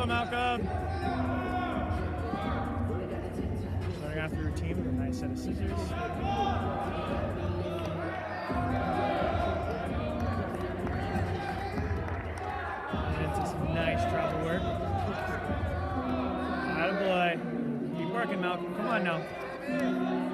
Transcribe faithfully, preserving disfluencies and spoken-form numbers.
go, Malcolm. Starting off the routine with a nice set of scissors. And into some nice travel work. Attaboy. Keep working, Malcolm. Come on now.